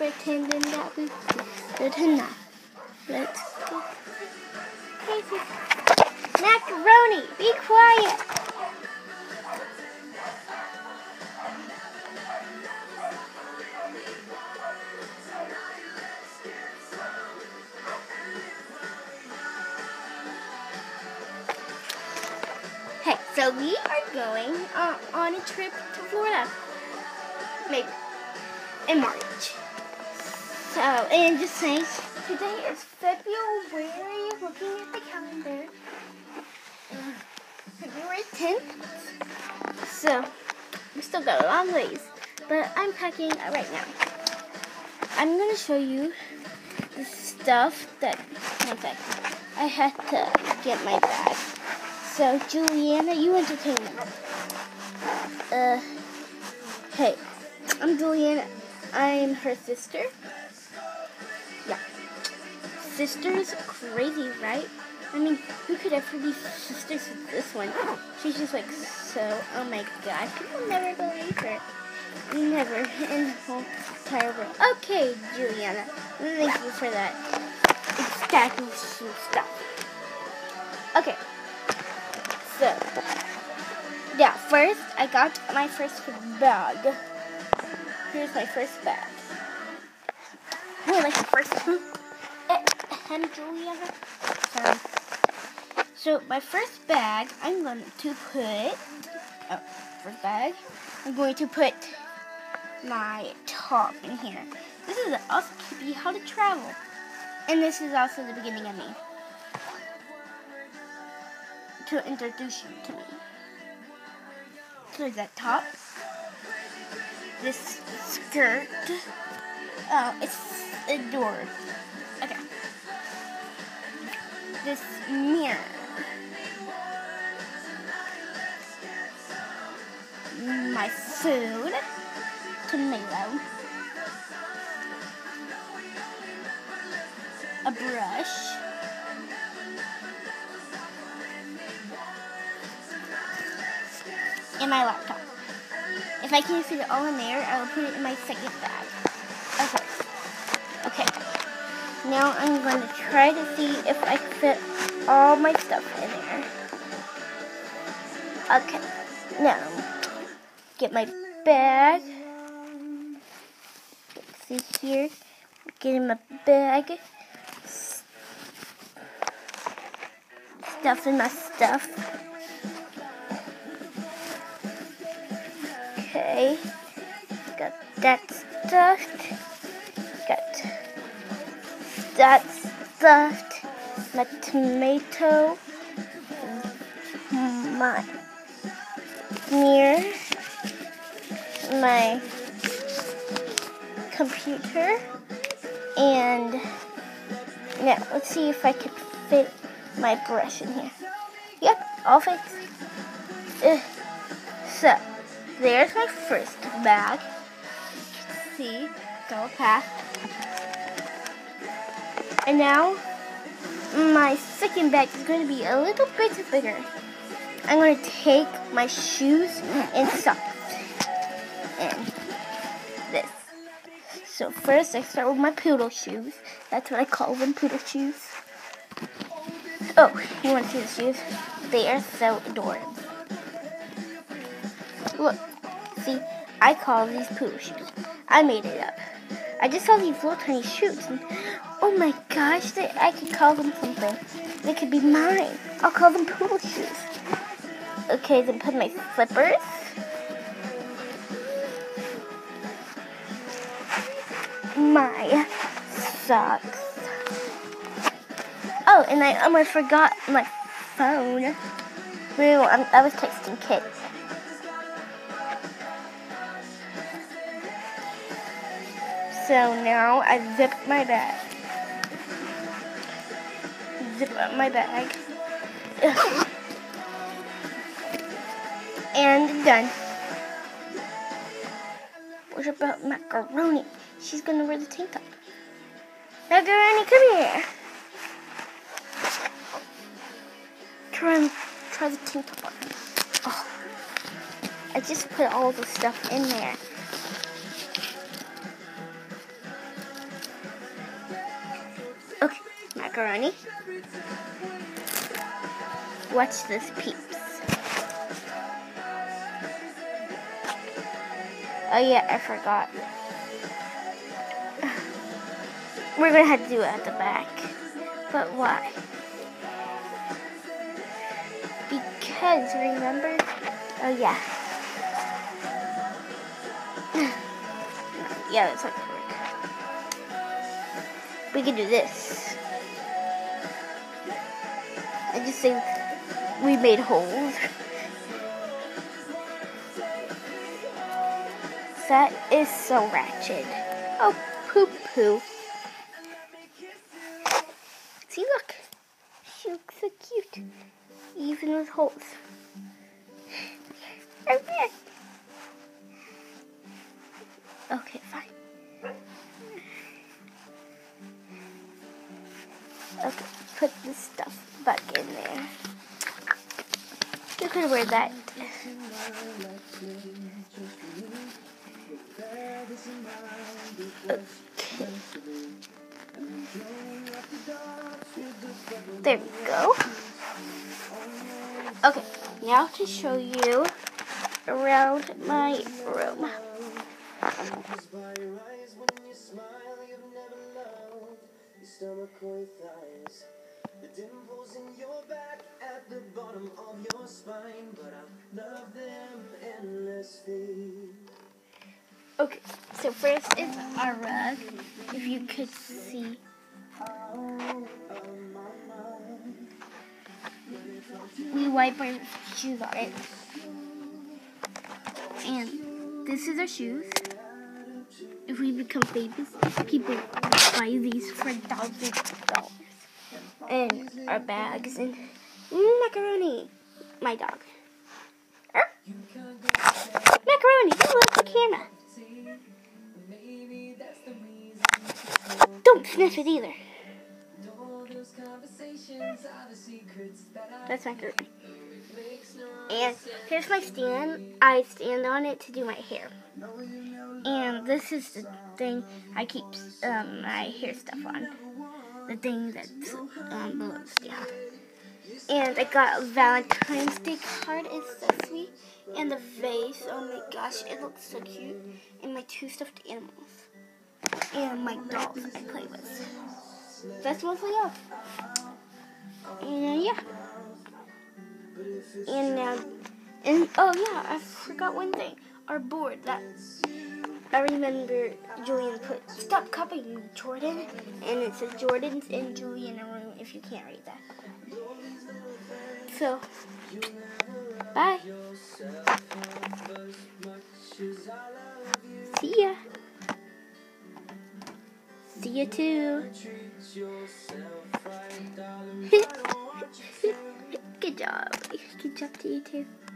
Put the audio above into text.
pretending that we good enough. Let's go crazy. Macaroni, be quiet. Hey, so we are going on a trip to Florida, maybe in March. So, and just saying, today is February, looking at the calendar, February 10th. So, we still got a long ways, but I'm packing right now. I'm going to show you the stuff that, one sec, I had to get my bag. So, Juliana, you entertain me. Hey, I'm Juliana. I'm her sister. Yeah. Sisters, crazy, right? I mean, who could ever be sisters with this one? She's just like so, oh my god, people never believe her. Never in the whole entire world. Okay, Juliana, thank you for that exactly stuff. Okay. So, yeah, first I got my first bag. Here's my first bag. Oh, like the first Juliana. Sorry. So, my first bag, I'm going to put, first bag, I'm going to put my top in here. This is also to be how to travel. And this is also the beginning of me. To introduce you to me. So is that top, this skirt, oh, it's adored. Okay. This mirror, my food, tomato, a brush, and my laptop. If I can't fit it all in there, I will put it in my second bag. Okay. Now I'm going to try to see if I can fit all my stuff in there. Okay. Now, get my bag. See here. Get in my bag. Stuff in my stuff. Okay, got that stuffed, got that stuffed, my tomato, my mirror, my computer, and now let's see if I can fit my brush in here. Yep, all fits. So, there's my first bag. See, it's all packed. And now, my second bag is going to be a little bit bigger. I'm going to take my shoes and socks. And this. So first, I start with my poodle shoes. That's what I call them, poodle shoes. Oh, you want to see the shoes? They are so adorable. Look. See, I call these poodle shoes. I made it up. I just saw these little tiny shoes. And, oh my gosh, I could call them something. They could be mine. I'll call them poodle shoes. Okay, then put my slippers. My socks. Oh, and I almost forgot my phone. Well, I was texting Kit. So now I zip my bag. Zip up my bag. Ugh. And done. What about Macaroni? She's gonna wear the tank top. Macaroni, come here. Try the tank top on. Oh. I just put all the stuff in there. macaroni. Watch this, peeps. Oh yeah, I forgot. We're gonna have to do it at the back. But why? Because, remember? Oh yeah. Yeah, that's not gonna work. We can do this. I just think we made holes. That is so ratchet. Oh, poo-poo. See, look. She looks so cute. Even with holes. Okay, fine. Okay, put this stuff back in there. You can wear that. Okay. There we go. Okay, now to show you around my room. The dimples in your back at the bottom of your spine, but I love them endlessly. Okay, so first is our rug, if you could see. We wipe our shoes on it. And this is our shoes. If we become famous, people buy these for $1,000. And our bags and macaroni. My dog. Macaroni, you look at the camera. Don't sniff it either. That's macaroni. And here's my stand. I stand on it to do my hair. And this is the thing I keep my hair stuff on. The thing that's below the stand. And I got a Valentine's Day card. It's so sweet. And the vase. Oh my gosh, it looks so cute. And my 2 stuffed animals. And my dolls I play with. That's mostly all. And yeah. And now, oh yeah, I forgot one thing. Our board that I remember Julian put, stop copying me, Jordan. And it says Jordan's in Julian a room if you can't read that. So, bye. See ya. See you too. Good job. Good job to you too.